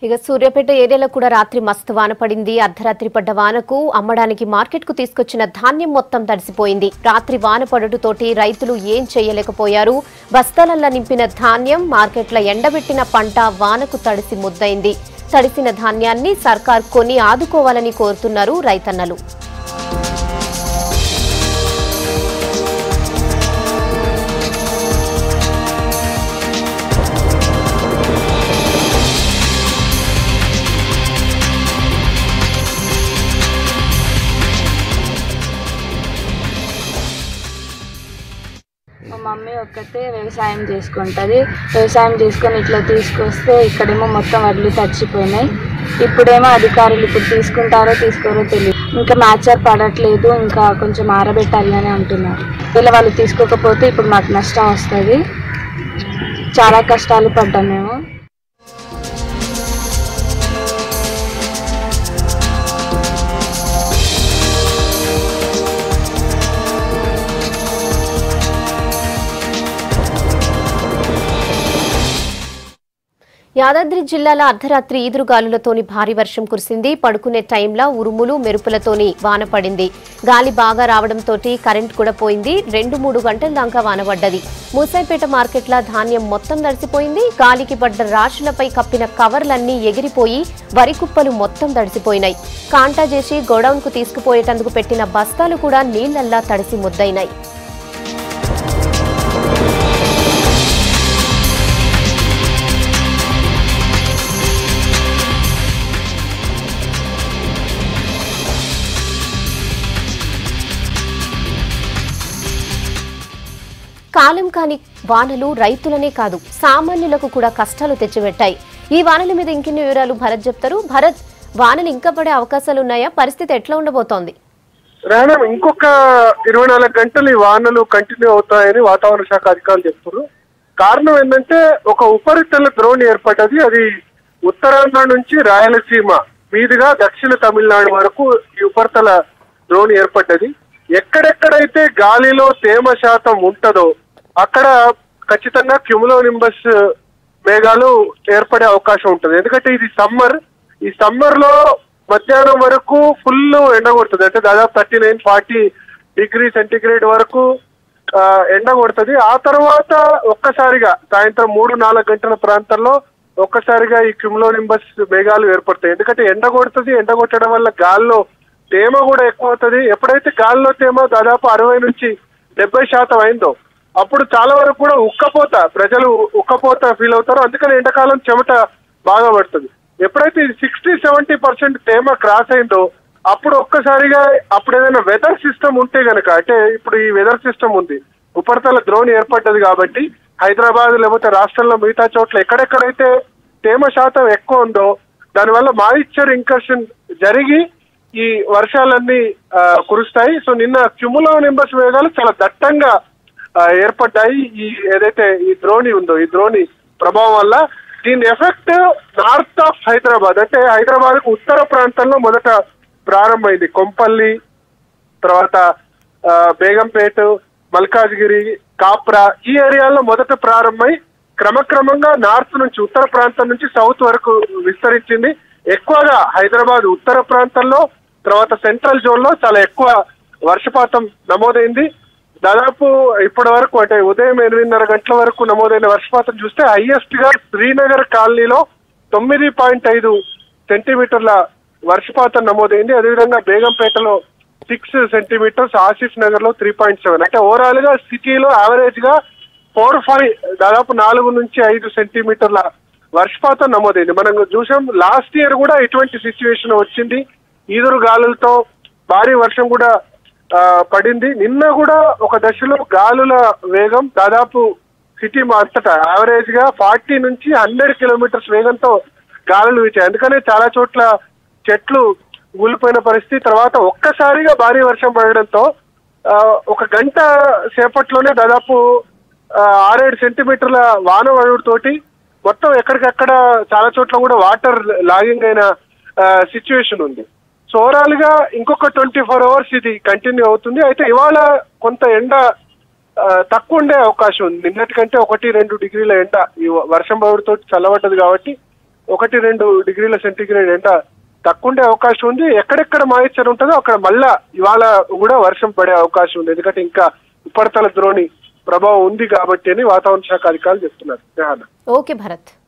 ఇక సూర్యాపేట ఏరియాలో కూడా రాత్రి మస్తు వాన పడింది. అర్ధరాత్రి పడ్డ వానకు అమ్మడానికి మార్కెట్ కు తీసుకొచ్చిన ధాన్యం మొత్తం తడిసిపోయింది. రాత్రి వాన పడుటతోటి రైతులు ఏం చేయలేకపోయారు. బస్తాలల్లో నింపిన ధాన్యం మార్కెట్ల ఎండబెట్టిన పంట వానకు తడిసి ముద్దైంది. తడిసిన ధాన్యాన్ని సర్కార్ కొని ఆదుకోవాలని కోరుతున్నారు రైతన్నలు. మా మమ్మీ ఒక్కతే వ్యవసాయం చేసుకుంటుంది. వ్యవసాయం చేసుకొని ఇట్లా తీసుకొస్తే ఇక్కడేమో మొత్తం వడ్లు తడిచిపోయినాయి. ఇప్పుడేమో అధికారులు ఇప్పుడు తీసుకుంటారో తీసుకోరో తెలియదు. ఇంకా మ్యాచర్ పడట్లేదు, ఇంకా కొంచెం ఆరబెట్టాలి అని అంటున్నారు. ఇలా వాళ్ళు తీసుకోకపోతే ఇప్పుడు మాకు నష్టం వస్తుంది. చాలా కష్టాలు పడ్డాం మేము. యాదాద్రి జిల్లాలో అర్ధరాత్రి ఈదురుగాలులతోని భారీ వర్షం కురిసింది. పడుకునే టైంలో ఉరుములు మెరుపులతోని వాన పడింది. గాలి బాగా రావడంతో కరెంట్ కూడా పోయింది. 2-3 గంటల దాకా వాన పడ్డది. మూసాయిపేట మార్కెట్ల ధాన్యం మొత్తం తడిసిపోయింది. గాలికి పడ్డ రాశులపై కప్పిన కవర్లన్నీ ఎగిరిపోయి వరి కుప్పలు మొత్తం తడిసిపోయినాయి. కాంటా చేసి గోడౌన్ కు తీసుకుపోయేటందుకు పెట్టిన బస్తాలు కూడా నీళ్లల్లా తడిసి ముద్దయినాయి. కాలం కాని వానలు రైతులనే కాదు సామాన్యులకు కూడా కష్టాలు తెచ్చిపెట్టాయి. ఈ వానల మీద ఇంకెన్ని వివరాలు భరత్ చెప్తారు. భరత్, వానలు ఇంకా పడే అవకాశాలు ఉన్నాయా? పరిస్థితి ఎట్లా ఉండబోతోంది? రాణం, ఇంకొక 24 గంటలు ఈ వానలు కంటిన్యూ అవుతాయని వాతావరణ శాఖ అధికారులు చెప్తున్నారు. కారణం ఏంటంటే ఒక ఉపరితల ద్రోణి ఏర్పడ్డది. అది ఉత్తరాంధ్ర నుంచి రాయలసీమ మీదుగా దక్షిణ తమిళనాడు వరకు ఈ ఉపరితల ద్రోణి ఏర్పడ్డది. ఎక్కడెక్కడైతే గాలిలో తేమ శాతం ఉంటుందో అక్కడ ఖచ్చితంగా క్యుములోనింబస్ మేఘాలు ఏర్పడే అవకాశం ఉంటుంది. ఎందుకంటే ఇది సమ్మర్. ఈ సమ్మర్ లో మధ్యాహ్నం వరకు ఫుల్ ఎండ కొడుతుంది. అంటే దాదాపు 39-40 డిగ్రీ సెంటిగ్రేడ్ వరకు ఎండ కొడుతుంది. ఆ తర్వాత ఒక్కసారిగా సాయంత్రం 3-4 గంటల ప్రాంతంలో ఒక్కసారిగా ఈ క్యుములోనింబస్ మేఘాలు ఏర్పడతాయి. ఎందుకంటే ఎండ కొడుతుంది. ఎండ కొట్టడం వల్ల గాల్లో తేమ కూడా ఎక్కువ అవుతుంది. ఎప్పుడైతే గాల్లో తేమ దాదాపు 60-70% అయిందో అప్పుడు చాలా వరకు కూడా ప్రజలు ఉక్కపోత ఫీల్ అవుతారు. అందుకని ఎండాకాలం చెమట బాగా పడుతుంది. ఎప్పుడైతే 60-70% తేమ క్రాస్ అయిందో అప్పుడు ఒక్కసారిగా ఏదైనా వెదర్ సిస్టమ్ ఉంటే గనక, అంటే ఇప్పుడు ఈ వెదర్ సిస్టమ్ ఉంది, ఉపరితల ద్రోణి ఏర్పడ్డది కాబట్టి హైదరాబాద్ లేకపోతే రాష్ట్రంలో మిగతా చోట్ల ఎక్కడెక్కడైతే తేమ శాతం ఎక్కువ ఉందో దానివల్ల మాయిశ్చర్ ఇంకర్షన్ జరిగి ఈ వర్షాలన్నీ కురుస్తాయి. సో నిన్న క్యుములోనింబస్ మేఘాలు చాలా దట్టంగా ఏర్పడ్డాయి. ఏదైతే ఈ ద్రోణి ఉందో ఈ ద్రోణి ప్రభావం వల్ల దీని ఎఫెక్ట్ నార్త్ ఆఫ్ హైదరాబాద్, అంటే హైదరాబాద్ కు ఉత్తర ప్రాంతంలో మొదట ప్రారంభమైంది. కొంపల్లి, తర్వాత బేగంపేట, మల్కాజ్గిరి, కాప్రా ఈ ఏరియాల్లో మొదట ప్రారంభమై క్రమక్రమంగా నార్త్ నుంచి ఉత్తర ప్రాంతం నుంచి సౌత్ వరకు విస్తరించింది. ఎక్కువగా హైదరాబాద్ ఉత్తర ప్రాంతంలో తర్వాత సెంట్రల్ జోన్ లో చాలా ఎక్కువ వర్షపాతం నమోదైంది. దాదాపు ఇప్పటి వరకు అంటే ఉదయం 8:30 గంటల వరకు నమోదైన వర్షపాతం చూస్తే హైయెస్ట్ గా శ్రీనగర్ కాలనీలో 9.5 సెంటీమీటర్ల వర్షపాతం నమోదైంది. అదేవిధంగా బేగంపేటలో 6 సెంటీమీటర్స్, ఆసిఫ్ నగర్ లో 3.7. అంటే ఓవరాల్ గా సిటీలో యావరేజ్ గా 4-5 దాదాపు 4-5 సెంటీమీటర్ల వర్షపాతం నమోదైంది. మనం చూసాం లాస్ట్ ఇయర్ కూడా ఇటువంటి సిచ్యువేషన్ వచ్చింది. ఈదురు గాలులతో భారీ వర్షం కూడా పడింది. నిన్న కూడా ఒక దశలో గాలుల వేగం దాదాపు సిటీ అంతటా యావరేజ్ గా 40-100 కిలోమీటర్స్ వేగంతో గాలులు వీచాయి. అందుకనే చాలా చోట్ల చెట్లు కూలిపోయిన పరిస్థితి. తర్వాత ఒక్కసారిగా భారీ వర్షం పడడంతో ఒక గంట సేపట్లోనే దాదాపు 6-7 సెంటీమీటర్ల వాన పడుతోటి మొత్తం ఎక్కడికక్కడ చాలా చోట్ల కూడా వాటర్ లాగింగ్ అయిన సిచ్యువేషన్ ఉంది. సో ఓవరాల్ గా ఇంకొక 24 అవర్స్ ఇది కంటిన్యూ అవుతుంది. అయితే ఇవాళ కొంత ఎండ తక్కువ ఉండే అవకాశం ఉంది. నిన్నటికంటే 1-2 డిగ్రీల ఎండ ఈ వర్షం పడుతో చల్లబడ్డది కాబట్టి 1-2 డిగ్రీల సెంటీగ్రేడ్ ఎండ తక్కువ ఉండే అవకాశం ఉంది. ఎక్కడెక్కడ మాయిశ్చర్ ఉంటుందో అక్కడ మళ్ళా ఇవాళ కూడా వర్షం పడే అవకాశం ఉంది. ఎందుకంటే ఇంకా ఉపరితల ద్రోణి ప్రభావం ఉంది కాబట్టి అని వాతావరణ శాఖ అధికారులు చెప్తున్నారు. ఓకే భరత్.